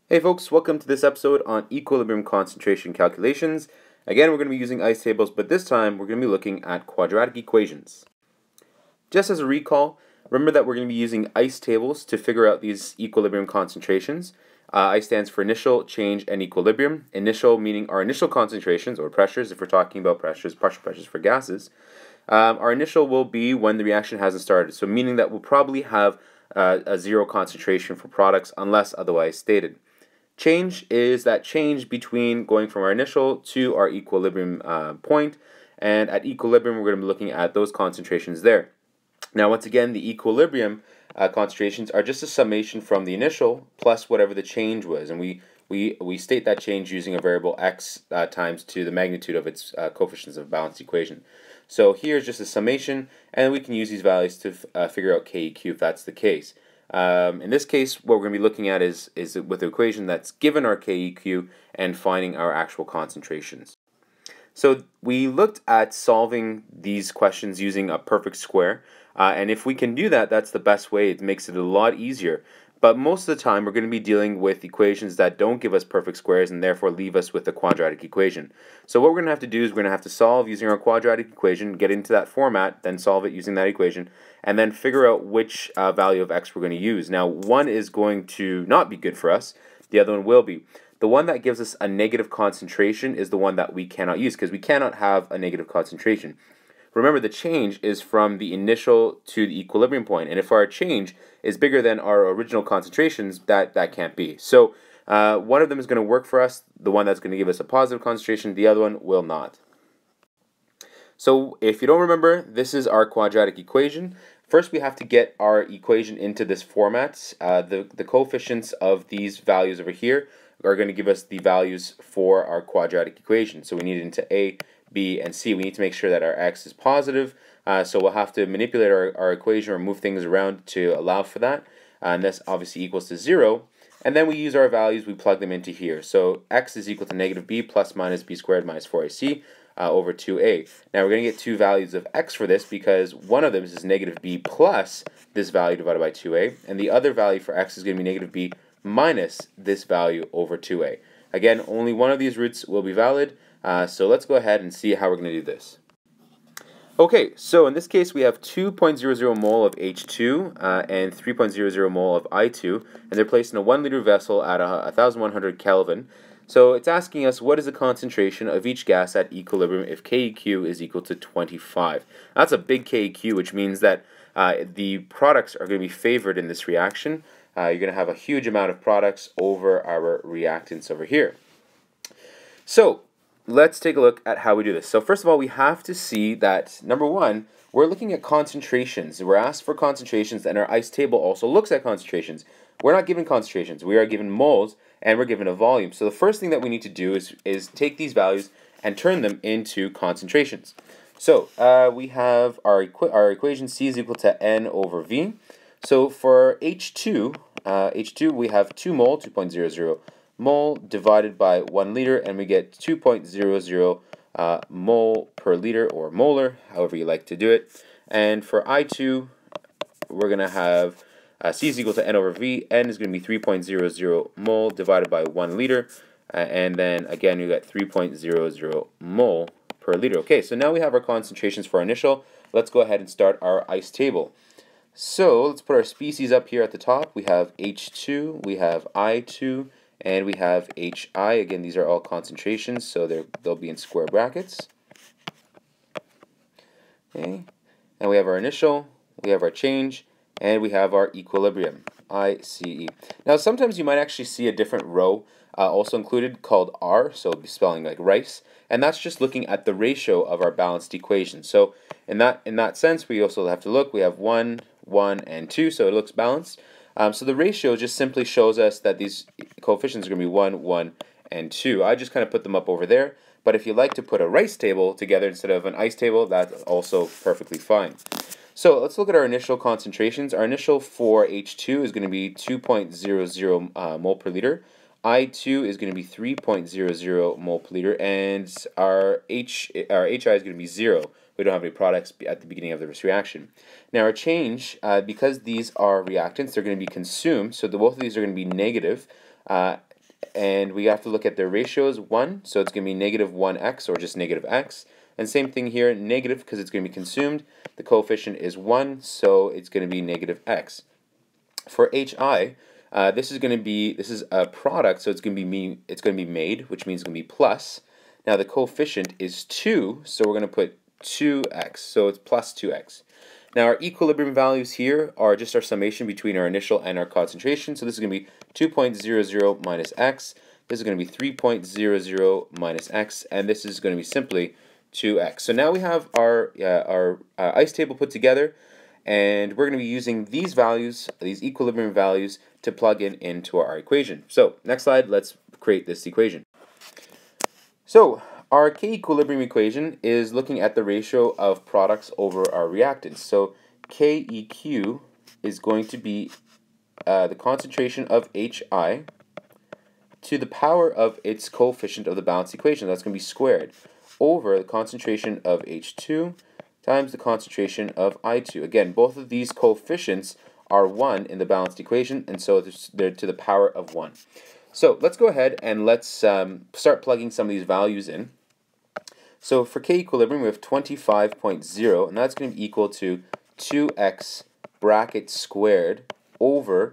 Hey folks, welcome to this episode on equilibrium concentration calculations. Again, we're going to be using ice tables, but this time we're going to be looking at quadratic equations. Just as a recall, remember that we're going to be using ice tables to figure out these equilibrium concentrations. I stands for initial, change, and equilibrium. Initial meaning our initial concentrations, or pressures, if we're talking about pressures, partial pressures for gases. Our initial will be when the reaction hasn't started, so meaning that we'll probably have a zero concentration for products unless otherwise stated. Change is that change between going from our initial to our equilibrium point, and at equilibrium we're going to be looking at those concentrations there. Now once again, the equilibrium concentrations are just a summation from the initial plus whatever the change was, and we state that change using a variable x times to the magnitude of its coefficients of a balanced equation. So here's just a summation, and we can use these values to figure out KEQ if that's the case. In this case, what we're going to be looking at is with the equation that's given our KEQ and finding our actual concentrations. So we looked at solving these questions using a perfect square, and if we can do that, that's the best way. It makes it a lot easier. But most of the time, we're going to be dealing with equations that don't give us perfect squares and therefore leave us with a quadratic equation. So what we're going to have to do is we're going to have to solve using our quadratic equation, get into that format, then solve it using that equation, and then figure out which value of x we're going to use. Now, one is going to not be good for us. The other one will be. The one that gives us a negative concentration is the one that we cannot use because we cannot have a negative concentration. Remember, the change is from the initial to the equilibrium point, and if our change is bigger than our original concentrations, that can't be. So one of them is going to work for us, the one that's going to give us a positive concentration, the other one will not. So if you don't remember, this is our quadratic equation. First, we have to get our equation into this format. The coefficients of these values over here are going to give us the values for our quadratic equation. So we need it into A, B, and C. We need to make sure that our x is positive. So we'll have to manipulate our equation or move things around to allow for that. And this obviously equals to 0. And then we use our values, we plug them into here. So x is equal to negative b plus minus b squared minus 4ac over 2a. Now we're going to get two values of x for this because one of them is negative b plus this value divided by 2a. And the other value for x is going to be negative b minus this value over 2a. Again, only one of these roots will be valid. So let's go ahead and see how we're going to do this. Okay, so in this case we have 2.00 mole of H2 and 3.00 mole of I2, and they're placed in a 1 liter vessel at 1100 Kelvin. So it's asking us what is the concentration of each gas at equilibrium if KEQ is equal to 25. That's a big KEQ, which means that the products are going to be favored in this reaction. You're going to have a huge amount of products over our reactants over here. So let's take a look at how we do this. So first of all, we have to see that, number one, we're looking at concentrations. We're asked for concentrations, and our ice table also looks at concentrations. We're not given concentrations. We are given moles, and we're given a volume. So the first thing that we need to do is take these values and turn them into concentrations. So we have our equation C is equal to N over V. So for H2, we have 2 mole, 2.00 mole divided by 1 liter, and we get 2.00 mole per liter, or molar, however you like to do it. And for I2, we're going to have C is equal to N over V. N is going to be 3.00 mole divided by 1 liter, and then again you get 3.00 mole per liter. Okay, so now we have our concentrations for our initial. Let's go ahead and start our ice table. So let's put our species up here at the top. We have H2, we have I2, and we have HI. Again, these are all concentrations, so they'll be in square brackets. Okay, and we have our initial, we have our change, and we have our equilibrium, ICE. Now, sometimes you might actually see a different row also included called R, so it'll be spelling like rice, and that's just looking at the ratio of our balanced equation. So in that sense, we also have to look. We have 1, 1, and 2, so it looks balanced. So the ratio just simply shows us that these coefficients are going to be 1, 1, and 2. I just kind of put them up over there, but if you like to put a rice table together instead of an ice table, that's also perfectly fine. So let's look at our initial concentrations. Our initial for H2 is going to be 2.00 mole per liter. I2 is going to be 3.00 mole per liter, and our HI is going to be 0. We don't have any products at the beginning of this reaction. Now our change, because these are reactants, they're going to be consumed, so both of these are going to be negative. and we have to look at their ratios. 1, so it's going to be negative 1x, or just negative x. And same thing here, negative, because it's going to be consumed. The coefficient is 1, so it's going to be negative x. For HI, this is a product, so it's going to be made, which means it's going to be plus. Now the coefficient is 2, so we're going to put 2x, so it's plus 2x. Now our equilibrium values here are just our summation between our initial and our concentration. So this is going to be 2.00 minus x. This is going to be 3.00 minus x, and this is going to be simply 2x. So now we have our ice table put together, and we're going to be using these values, these equilibrium values, to plug into our equation. So next slide, let's create this equation. So our K equilibrium equation is looking at the ratio of products over our reactants. So KEQ is going to be the concentration of HI to the power of its coefficient of the balanced equation. That's going to be squared over the concentration of H2 times the concentration of I2. Again, both of these coefficients are 1 in the balanced equation, and so they're to the power of 1. So let's go ahead and let's start plugging some of these values in. So for K equilibrium, we have 25.0, and that's going to be equal to 2x bracket squared over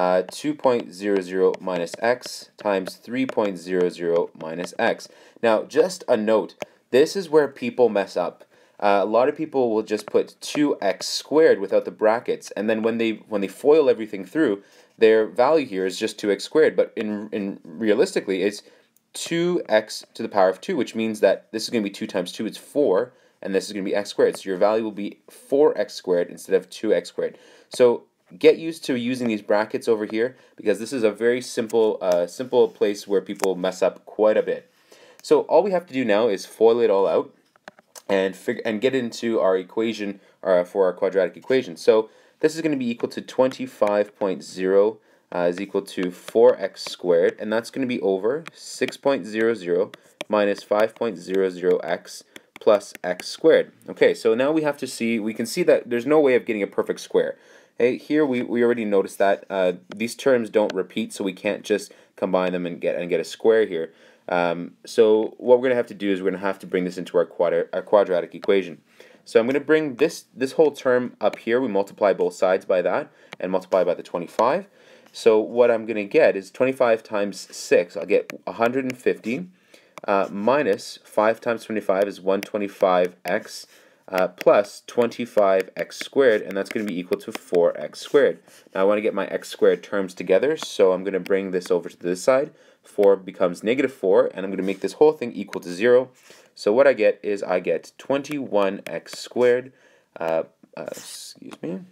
2.00 minus x times 3.00 minus x. Now, just a note, this is where people mess up. A lot of people will just put 2x squared without the brackets, and then when they FOIL everything through, their value here is just 2x squared, but in realistically, it's 2x to the power of 2, which means that this is going to be 2 times 2, it's 4, and this is going to be x squared. So your value will be 4x squared instead of 2x squared. So get used to using these brackets over here, because this is a very simple place where people mess up quite a bit. So all we have to do now is FOIL it all out and get into our equation for our quadratic equation. So this is going to be equal to 25.0 is equal to 4x squared, and that's going to be over 6.00 minus 5.00x plus x squared. Okay, so now we can see that there's no way of getting a perfect square. Hey, here we already noticed that these terms don't repeat, so we can't just combine them and get a square here. So what we're going to have to do is we're going to have to bring this into our quadratic equation. So I'm going to bring this whole term up here. We multiply both sides by that and multiply by the 25. So what I'm going to get is 25 times 6. I'll get 150 minus 5 times 25 is 125x plus 25x squared, and that's going to be equal to 4x squared. Now I want to get my x squared terms together, so I'm going to bring this over to this side. 4 becomes negative 4, and I'm going to make this whole thing equal to 0. So what I get is 21x squared, excuse me, in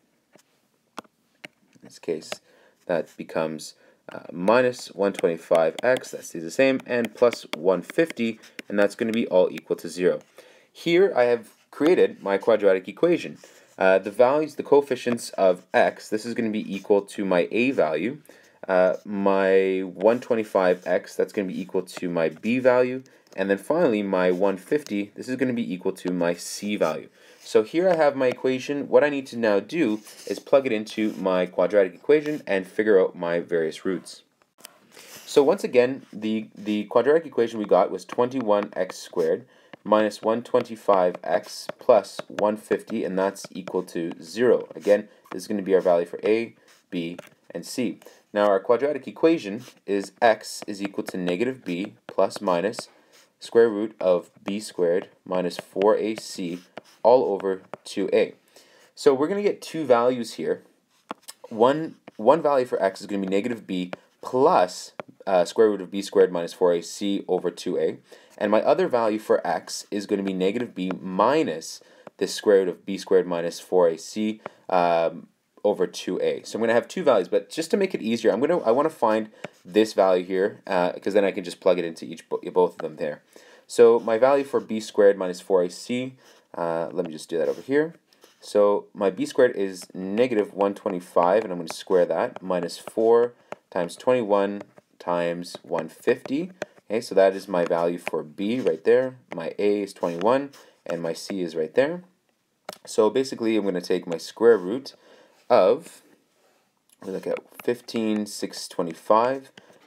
this case that becomes minus 125x, that stays the same, and plus 150, and that's going to be all equal to 0. Here I have created my quadratic equation. The values, the coefficients of x, this is going to be equal to my a value, my 125x, that's going to be equal to my b value, and then finally my 150, this is going to be equal to my c value. So here I have my equation. What I need to now do is plug it into my quadratic equation and figure out my various roots. So once again, the quadratic equation we got was 21x squared minus 125x plus 150, and that's equal to 0. Again, this is going to be our value for a, b, and c. Now our quadratic equation is x is equal to negative b plus minus square root of b squared minus 4ac all over 2a. So we're going to get two values here. One value for x is going to be negative b plus square root of b squared minus 4ac over 2a. And my other value for x is going to be negative b minus the square root of b squared minus 4ac over 2a. So I'm going to have two values, but just to make it easier, I want to find this value here, because then I can just plug it into both of them there. So my value for b squared minus 4ac, let me just do that over here. So my b squared is negative 125, and I'm going to square that, minus 4 times 21 times 150. Okay, so that is my value for b right there. My a is 21, and my c is right there. So basically, I'm going to take my square root of, we look at 15,625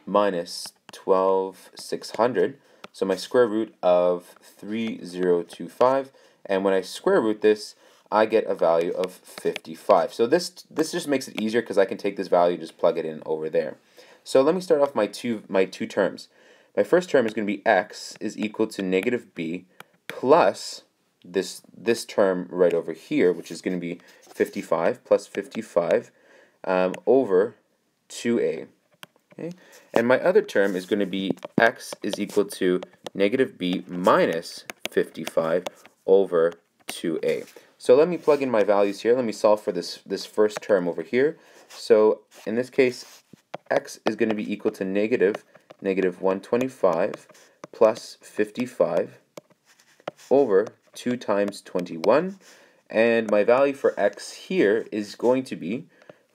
minus 12,600. So my square root of 3025. And when I square root this, I get a value of 55. So this just makes it easier because I can take this value and just plug it in over there. So let me start off my two terms. My first term is going to be x is equal to negative b plus this term right over here, which is going to be 55 plus 55 over 2a. Okay? And my other term is going to be x is equal to negative b minus 55 over 2a. So let me plug in my values here. Let me solve for this first term over here. So in this case, x is going to be equal to negative 125 plus 55 over 2 times 21. And my value for x here is going to be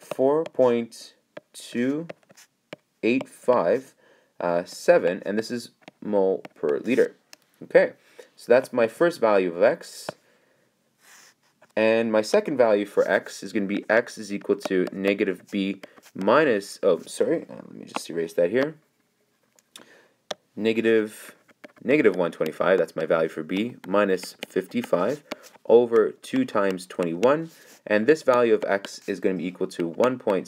4.285 and this is mole per liter. Okay, so that's my first value of x. And my second value for x is going to be x is equal to negative b minus, let me just erase that here. Negative 125, that's my value for b, minus 55 over 2 times 21. And this value of x is going to be equal to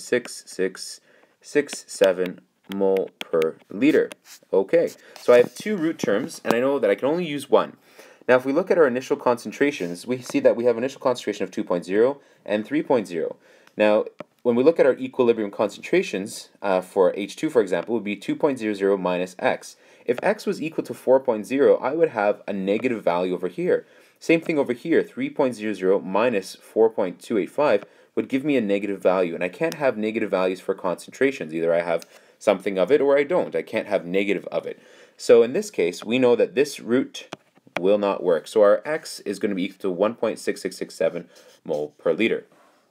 1.6667 mole per liter. Okay, so I have two root terms, and I know that I can only use one. Now, if we look at our initial concentrations, we see that we have initial concentration of 2.0 and 3.0. Now, when we look at our equilibrium concentrations for H2, for example, it would be 2.00 minus x. If x was equal to 4.0, I would have a negative value over here. Same thing over here, 3.00 minus 4.285 would give me a negative value, and I can't have negative values for concentrations. Either I have something of it or I don't. I can't have negative of it. So in this case, we know that this root will not work. So our x is going to be equal to 1.6667 mole per liter.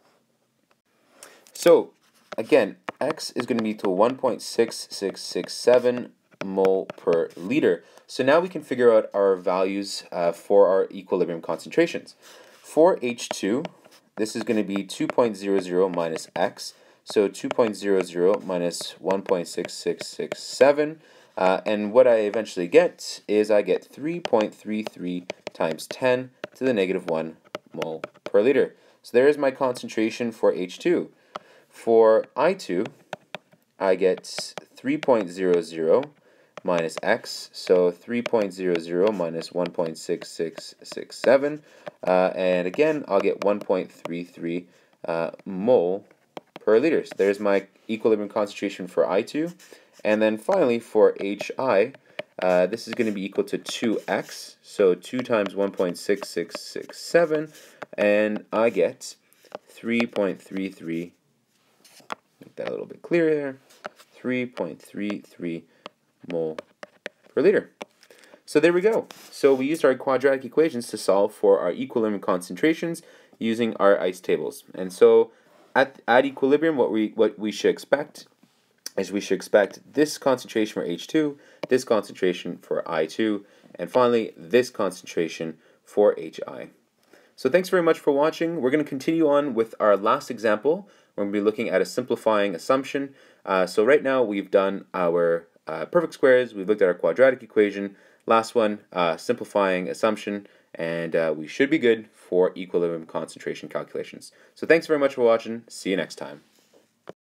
So again, x is going to be equal to 1.6667 mole per liter. So now we can figure out our values for our equilibrium concentrations. For H2, this is going to be 2.00 minus x. So 2.00 minus 1.6667. And what I eventually get is I get 3.33 times 10 to the negative 1 mole per liter. So there is my concentration for H2. For I2, I get 3.00 minus x, so 3.00 minus 1.6667, and again, I'll get 1.33 mole per liter. So there's my equilibrium concentration for I2. And then finally, for HI, this is going to be equal to 2x, so 2 times 1.6667, and I get 3.33, make that a little bit clearer there, 3.33 mole per liter. So there we go. So we used our quadratic equations to solve for our equilibrium concentrations using our ice tables. And so at equilibrium, what we should expect is we should expect this concentration for H2, this concentration for I2, and finally this concentration for HI. So thanks very much for watching. We're going to continue on with our last example. We're going to be looking at a simplifying assumption. So right now we've done our perfect squares, we've looked at our quadratic equation, last one, simplifying assumption, and we should be good for equilibrium concentration calculations. So thanks very much for watching. See you next time.